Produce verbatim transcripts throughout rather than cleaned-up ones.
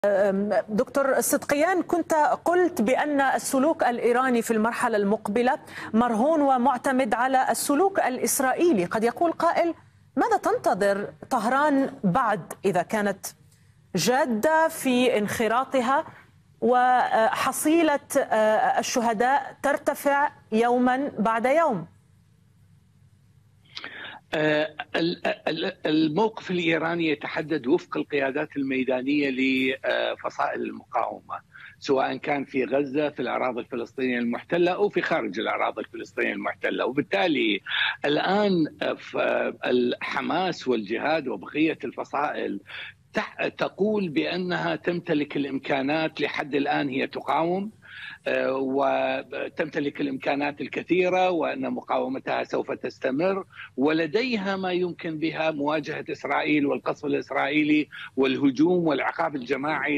دكتور صدقيان، كنت قلت بأن السلوك الإيراني في المرحلة المقبلة مرهون ومعتمد على السلوك الإسرائيلي. قد يقول قائل: ماذا تنتظر طهران بعد إذا كانت جادة في انخراطها وحصيلة الشهداء ترتفع يوما بعد يوم؟ الموقف الإيراني يتحدد وفق القيادات الميدانية لفصائل المقاومة، سواء كان في غزة، في الأراضي الفلسطينية المحتلة، أو في خارج الأراضي الفلسطينية المحتلة. وبالتالي الآن حماس والجهاد وبقية الفصائل تقول بأنها تمتلك الإمكانات، لحد الآن هي تقاوم وتمتلك الإمكانات الكثيرة، وأن مقاومتها سوف تستمر، ولديها ما يمكن بها مواجهة إسرائيل والقصف الإسرائيلي والهجوم والعقاب الجماعي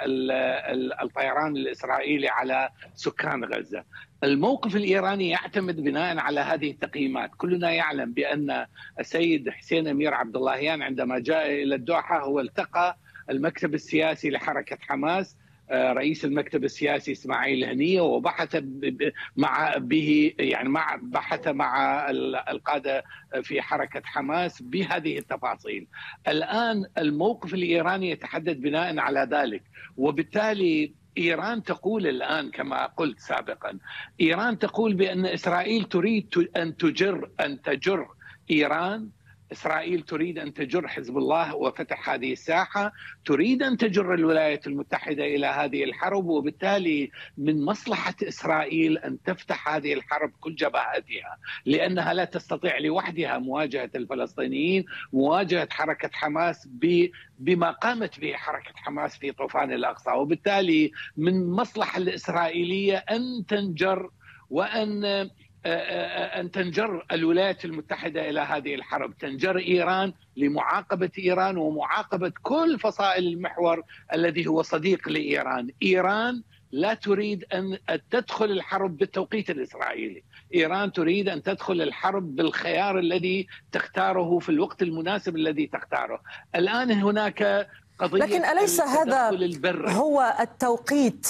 للطيران الإسرائيلي على سكان غزة. الموقف الإيراني يعتمد بناء على هذه التقييمات. كلنا يعلم بأن السيد حسين أمير عبد اللهيان عندما جاء إلى الدوحة هو التقى المكتب السياسي لحركة حماس، رئيس المكتب السياسي اسماعيل هنية، وبحث مع به يعني مع بحث مع القادة في حركة حماس بهذه التفاصيل. الآن الموقف الإيراني يتحدد بناء على ذلك، وبالتالي إيران تقول الآن كما قلت سابقا، إيران تقول بأن إسرائيل تريد أن تجر أن تجر إيران، إسرائيل تريد أن تجر حزب الله وفتح هذه الساحة، تريد أن تجر الولايات المتحدة إلى هذه الحرب، وبالتالي من مصلحة إسرائيل أن تفتح هذه الحرب كل جبهاتها، لأنها لا تستطيع لوحدها مواجهة الفلسطينيين، مواجهة حركة حماس بما قامت به حركة حماس في طوفان الأقصى. وبالتالي من مصلحة الإسرائيلية أن تنجر وأن أن تنجر الولايات المتحدة إلى هذه الحرب، تنجر إيران لمعاقبة إيران ومعاقبة كل فصائل المحور الذي هو صديق لإيران. إيران لا تريد أن تدخل الحرب بالتوقيت الإسرائيلي، إيران تريد أن تدخل الحرب بالخيار الذي تختاره في الوقت المناسب الذي تختاره. الآن هناك قضية، لكن أليس هذا هو التوقيت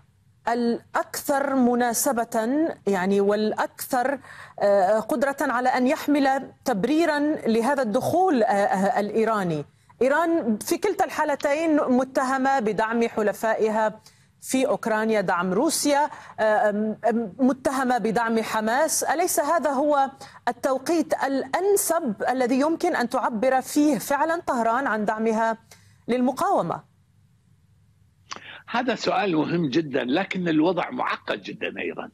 الأكثر مناسبة يعني والأكثر قدرة على أن يحمل تبريرا لهذا الدخول الإيراني؟ إيران في كلتا الحالتين متهمة بدعم حلفائها في أوكرانيا، دعم روسيا، متهمة بدعم حماس. أليس هذا هو التوقيت الأنسب الذي يمكن أن تعبر فيه فعلا طهران عن دعمها للمقاومة؟ هذا سؤال مهم جدا، لكن الوضع معقد جدا أيضا.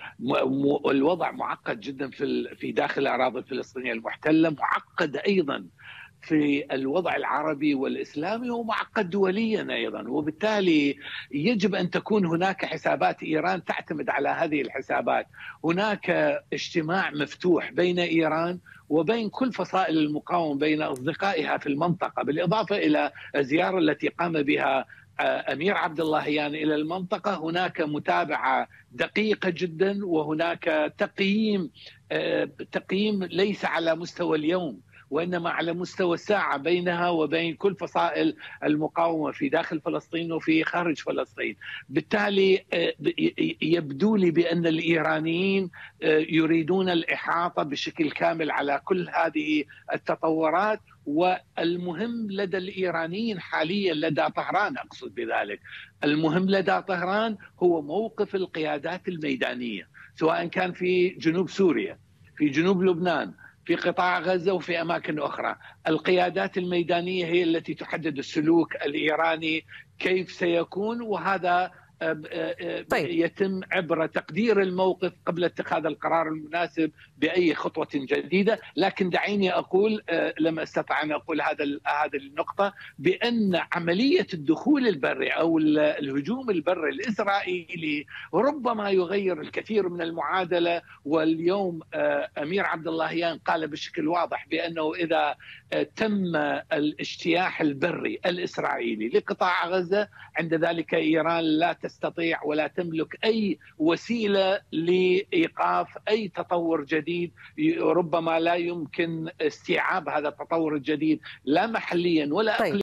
الوضع معقد جدا في في داخل الأراضي الفلسطينية المحتلة، معقد أيضا في الوضع العربي والإسلامي، ومعقد دوليا أيضا. وبالتالي يجب أن تكون هناك حسابات. إيران تعتمد على هذه الحسابات. هناك اجتماع مفتوح بين إيران وبين كل فصائل المقاومة، بين أصدقائها في المنطقة، بالإضافة إلى الزيارة التي قام بها أمير عبد اللهيان إلى المنطقة. هناك متابعة دقيقة جدا، وهناك تقييم تقييم ليس على مستوى اليوم وإنما على مستوى الساعة بينها وبين كل فصائل المقاومة في داخل فلسطين وفي خارج فلسطين. بالتالي يبدو لي بأن الإيرانيين يريدون الإحاطة بشكل كامل على كل هذه التطورات. والمهم لدى الإيرانيين حاليا، لدى طهران أقصد بذلك، المهم لدى طهران هو موقف القيادات الميدانية، سواء كان في جنوب سوريا، في جنوب لبنان، في قطاع غزة، وفي أماكن أخرى. القيادات الميدانية هي التي تحدد السلوك الإيراني كيف سيكون، وهذا طيب. يتم عبر تقدير الموقف قبل اتخاذ القرار المناسب بأي خطوة جديدة. لكن دعيني أقول، لم أستطع أن أقول هذا هذه النقطة، بأن عملية الدخول البري أو الهجوم البري الإسرائيلي ربما يغير الكثير من المعادلة. واليوم أمير عبد اللهيان قال بشكل واضح بأنه إذا تم الاجتياح البري الإسرائيلي لقطاع غزة، عند ذلك إيران لا تستطيع ولا تملك أي وسيلة لإيقاف أي تطور جديد. ربما لا يمكن استيعاب هذا التطور الجديد لا محليا ولا طيب.